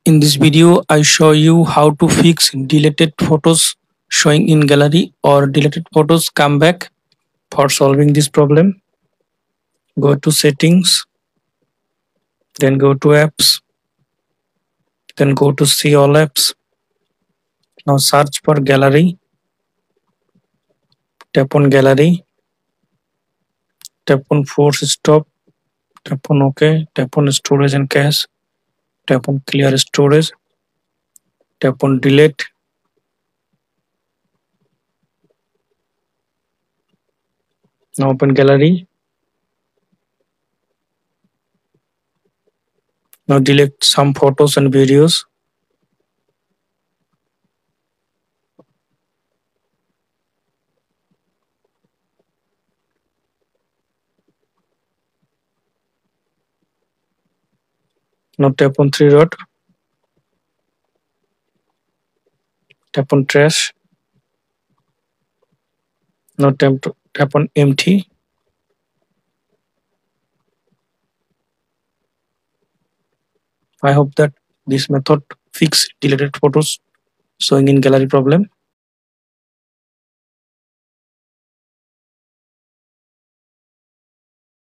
In this video, I show you how to fix deleted photos showing in gallery or deleted photos come back. For solving this problem, go to settings, then go to apps, then go to see all apps. Now search for gallery, tap on gallery, tap on force stop, tap on OK, tap on storage and cache, tap on clear storage, tap on delete. Now open gallery. Now delete some photos and videos. Now tap on three dot, tap on trash. Now tap on empty. I hope that this method fix deleted photos showing in gallery problem.